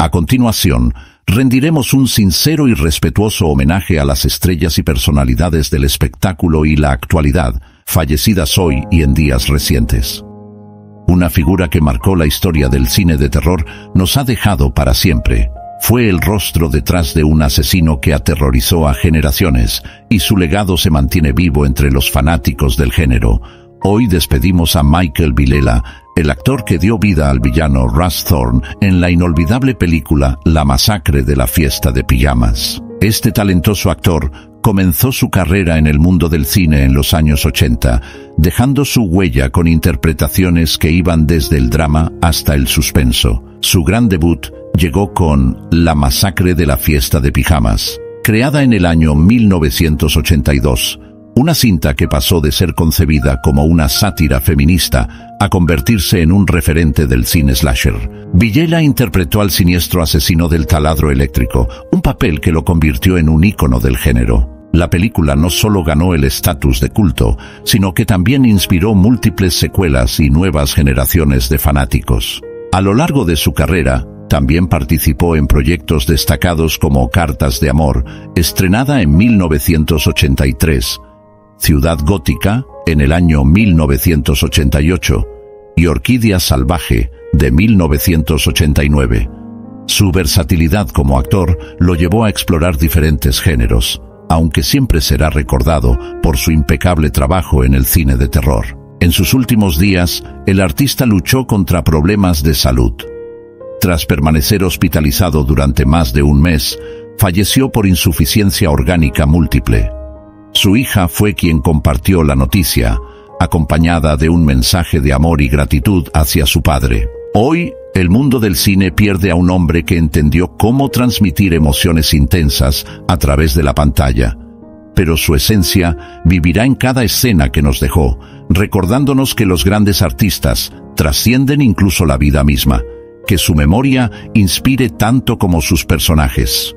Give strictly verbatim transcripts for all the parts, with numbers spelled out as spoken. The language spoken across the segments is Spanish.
A continuación, rendiremos un sincero y respetuoso homenaje a las estrellas y personalidades del espectáculo y la actualidad, fallecidas hoy y en días recientes. Una figura que marcó la historia del cine de terror nos ha dejado para siempre. Fue el rostro detrás de un asesino que aterrorizó a generaciones, y su legado se mantiene vivo entre los fanáticos del género. Hoy despedimos a Michael Vilela, el actor que dio vida al villano Russ Thorne en la inolvidable película La masacre de la fiesta de pijamas. Este talentoso actor comenzó su carrera en el mundo del cine en los años ochenta, dejando su huella con interpretaciones que iban desde el drama hasta el suspenso. Su gran debut llegó con La masacre de la fiesta de pijamas, creada en el año mil novecientos ochenta y dos, una cinta que pasó de ser concebida como una sátira feminista a convertirse en un referente del cine slasher. Vilela interpretó al siniestro asesino del taladro eléctrico, un papel que lo convirtió en un ícono del género. La película no solo ganó el estatus de culto, sino que también inspiró múltiples secuelas y nuevas generaciones de fanáticos. A lo largo de su carrera, también participó en proyectos destacados como Cartas de amor, estrenada en mil novecientos ochenta y tres, Ciudad gótica, en el año mil novecientos ochenta y ocho, y Orquídea salvaje, de mil novecientos ochenta y nueve. Su versatilidad como actor lo llevó a explorar diferentes géneros, aunque siempre será recordado por su impecable trabajo en el cine de terror. En sus últimos días, el artista luchó contra problemas de salud. Tras permanecer hospitalizado durante más de un mes, falleció por insuficiencia orgánica múltiple. Su hija fue quien compartió la noticia, acompañada de un mensaje de amor y gratitud hacia su padre. Hoy, el mundo del cine pierde a un hombre que entendió cómo transmitir emociones intensas a través de la pantalla. Pero su esencia vivirá en cada escena que nos dejó, recordándonos que los grandes artistas trascienden incluso la vida misma. Que su memoria inspire tanto como sus personajes.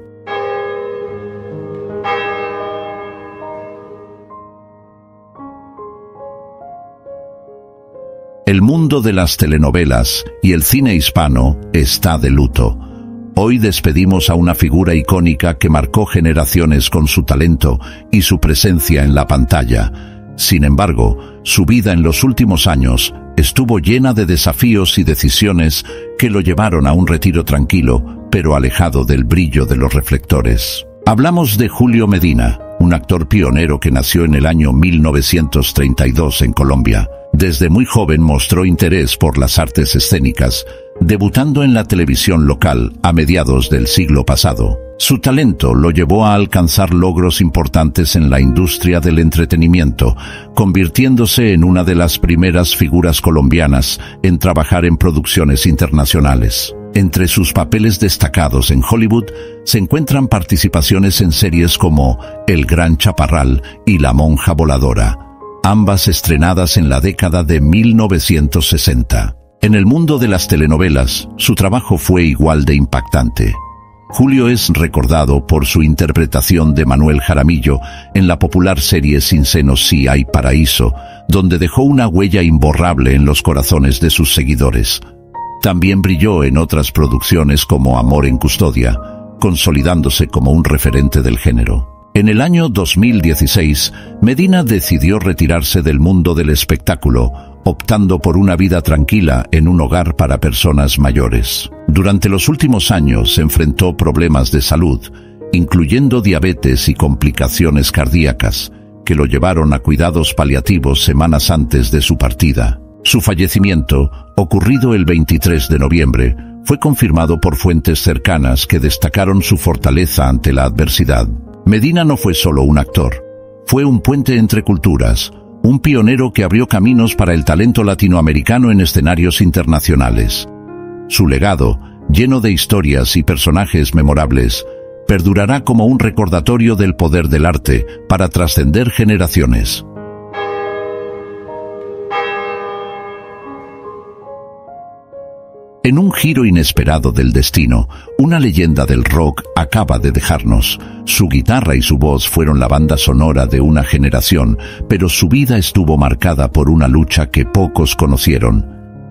El mundo de las telenovelas y el cine hispano está de luto. Hoy despedimos a una figura icónica que marcó generaciones con su talento y su presencia en la pantalla. Sin embargo, su vida en los últimos años estuvo llena de desafíos y decisiones que lo llevaron a un retiro tranquilo, pero alejado del brillo de los reflectores. Hablamos de Julio Medina, un actor pionero que nació en el año mil novecientos treinta y dos en Colombia. Desde muy joven mostró interés por las artes escénicas, debutando en la televisión local a mediados del siglo pasado. Su talento lo llevó a alcanzar logros importantes en la industria del entretenimiento, convirtiéndose en una de las primeras figuras colombianas en trabajar en producciones internacionales. Entre sus papeles destacados en Hollywood se encuentran participaciones en series como El Gran Chaparral y La Monja Voladora, ambas estrenadas en la década de mil novecientos sesenta. En el mundo de las telenovelas, su trabajo fue igual de impactante. Julio es recordado por su interpretación de Manuel Jaramillo en la popular serie Sin senos sí hay paraíso, donde dejó una huella imborrable en los corazones de sus seguidores. También brilló en otras producciones como Amor en custodia, consolidándose como un referente del género. En el año dos mil dieciséis, Medina decidió retirarse del mundo del espectáculo, optando por una vida tranquila en un hogar para personas mayores. Durante los últimos años enfrentó problemas de salud, incluyendo diabetes y complicaciones cardíacas, que lo llevaron a cuidados paliativos semanas antes de su partida. Su fallecimiento, ocurrido el veintitrés de noviembre, fue confirmado por fuentes cercanas que destacaron su fortaleza ante la adversidad. Medina no fue solo un actor, fue un puente entre culturas, un pionero que abrió caminos para el talento latinoamericano en escenarios internacionales. Su legado, lleno de historias y personajes memorables, perdurará como un recordatorio del poder del arte para trascender generaciones. En un giro inesperado del destino, una leyenda del rock acaba de dejarnos. Su guitarra y su voz fueron la banda sonora de una generación, pero su vida estuvo marcada por una lucha que pocos conocieron.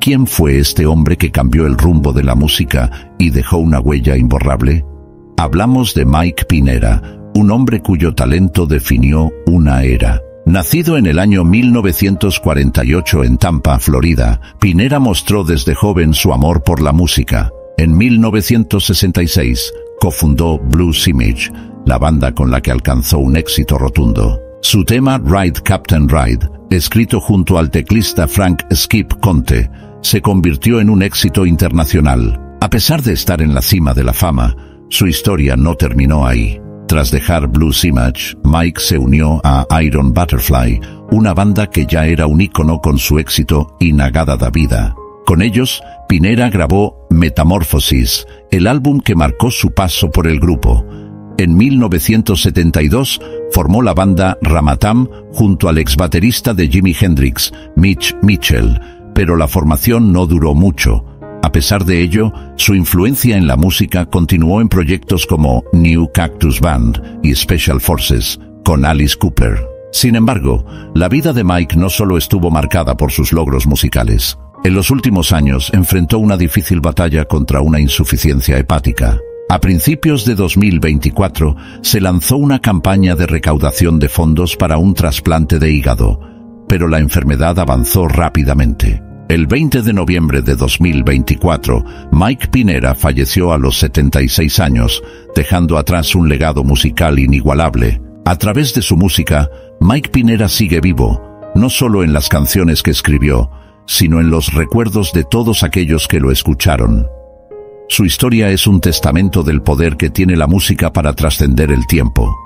¿Quién fue este hombre que cambió el rumbo de la música y dejó una huella imborrable? Hablamos de Mike Pinera, un hombre cuyo talento definió una era. Nacido en el año mil novecientos cuarenta y ocho en Tampa, Florida, Pinera mostró desde joven su amor por la música. En mil novecientos sesenta y seis, cofundó Blues Image, la banda con la que alcanzó un éxito rotundo. Su tema Ride Captain Ride, escrito junto al teclista Frank Skip Conte, se convirtió en un éxito internacional. A pesar de estar en la cima de la fama, su historia no terminó ahí. Tras dejar Blues Image, Mike se unió a Iron Butterfly, una banda que ya era un ícono con su éxito Inagada da Vida. Con ellos, Pinera grabó Metamorphosis, el álbum que marcó su paso por el grupo. En mil novecientos setenta y dos formó la banda Ramatam junto al ex baterista de Jimi Hendrix, Mitch Mitchell, pero la formación no duró mucho. A pesar de ello, su influencia en la música continuó en proyectos como New Cactus Band y Special Forces, con Alice Cooper. Sin embargo, la vida de Mike no solo estuvo marcada por sus logros musicales. En los últimos años enfrentó una difícil batalla contra una insuficiencia hepática. A principios de dos mil veinticuatro se lanzó una campaña de recaudación de fondos para un trasplante de hígado, pero la enfermedad avanzó rápidamente. El veinte de noviembre de dos mil veinticuatro, Mike Pinera falleció a los setenta y seis años, dejando atrás un legado musical inigualable. A través de su música, Mike Pinera sigue vivo, no solo en las canciones que escribió, sino en los recuerdos de todos aquellos que lo escucharon. Su historia es un testamento del poder que tiene la música para trascender el tiempo.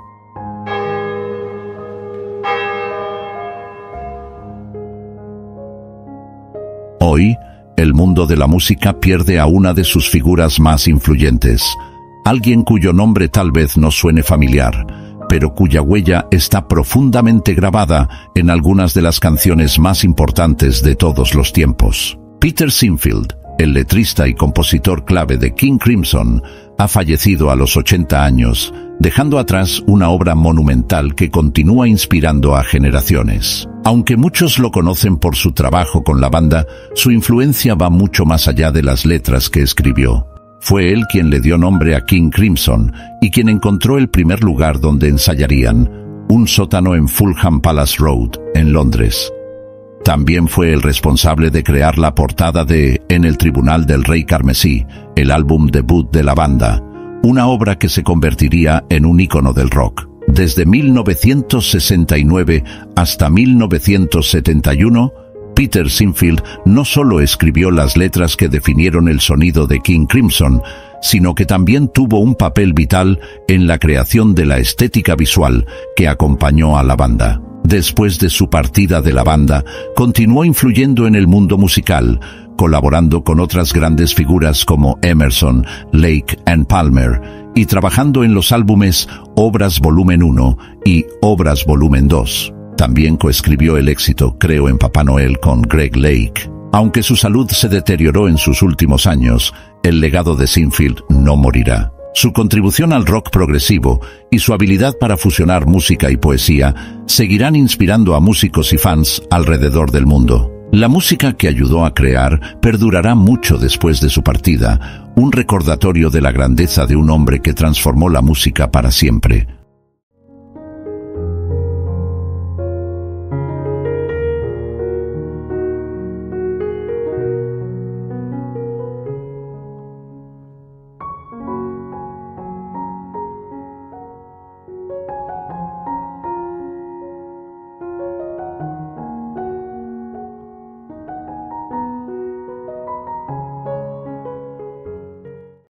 Hoy, el mundo de la música pierde a una de sus figuras más influyentes, alguien cuyo nombre tal vez no suene familiar, pero cuya huella está profundamente grabada en algunas de las canciones más importantes de todos los tiempos. Peter Sinfield, el letrista y compositor clave de King Crimson, ha fallecido a los ochenta años, dejando atrás una obra monumental que continúa inspirando a generaciones. Aunque muchos lo conocen por su trabajo con la banda, su influencia va mucho más allá de las letras que escribió. Fue él quien le dio nombre a King Crimson y quien encontró el primer lugar donde ensayarían, un sótano en Fulham Palace Road, en Londres. También fue el responsable de crear la portada de En el Tribunal del Rey Carmesí, el álbum debut de la banda, una obra que se convertiría en un ícono del rock. Desde mil novecientos sesenta y nueve hasta mil novecientos setenta y uno, Peter Sinfield no solo escribió las letras que definieron el sonido de King Crimson, sino que también tuvo un papel vital en la creación de la estética visual que acompañó a la banda. Después de su partida de la banda, continuó influyendo en el mundo musical, colaborando con otras grandes figuras como Emerson, Lake and Palmer, y trabajando en los álbumes Obras Volumen uno y Obras Volumen dos. También coescribió el éxito Creo en Papá Noel con Greg Lake. Aunque su salud se deterioró en sus últimos años, el legado de Sinfield no morirá. Su contribución al rock progresivo y su habilidad para fusionar música y poesía seguirán inspirando a músicos y fans alrededor del mundo. La música que ayudó a crear perdurará mucho después de su partida, un recordatorio de la grandeza de un hombre que transformó la música para siempre.